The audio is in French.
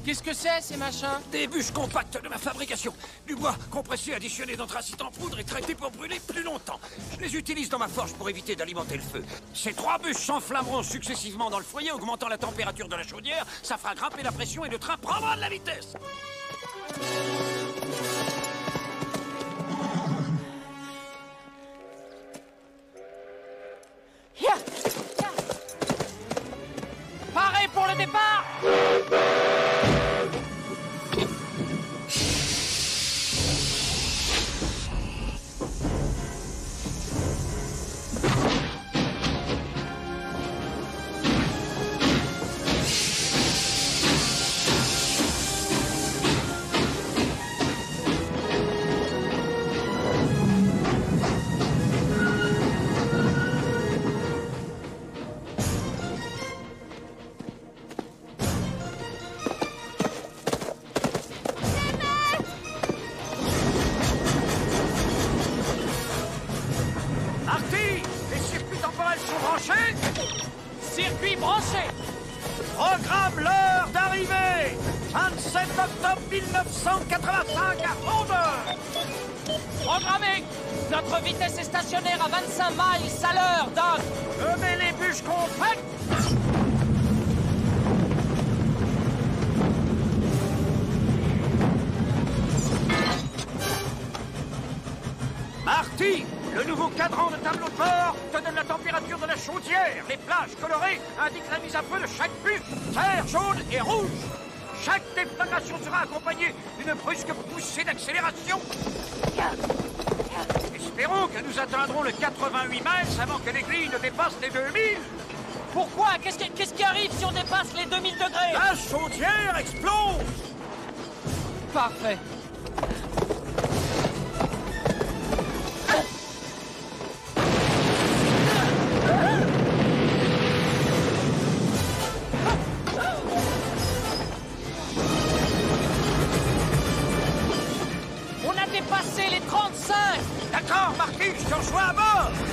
Qu'est-ce que c'est, ces machins? Des bûches compactes de ma fabrication. Du bois compressé, additionné d'anthracite en poudre et traité pour brûler plus longtemps. Je les utilise dans ma forge pour éviter d'alimenter le feu. Ces 3 bûches s'enflammeront successivement dans le foyer, augmentant la température de la chaudière. Ça fera grimper la pression et le train prendra de la vitesse. Paré pour le départ! Circuit branché! Programme l'heure d'arrivée! 27 octobre 1985 à 11h! Programmé! Notre vitesse est stationnaire à 25 miles à l'heure, Doc! Je mets les bûches compactes! Marty! Le nouveau cadran de tableau de bord te donne la température de la chaudière. Les plages colorées indiquent la mise à feu de chaque bûche, vert, jaune et rouge. Chaque déflagration sera accompagnée d'une brusque poussée d'accélération. Espérons que nous atteindrons le 88 miles avant que l'aiguille ne dépasse les 2000. Pourquoi? Qu'est-ce qui arrive si on dépasse les 2000 degrés? La chaudière explose! Parfait. D'accord, Marty, je te rejoins à bord!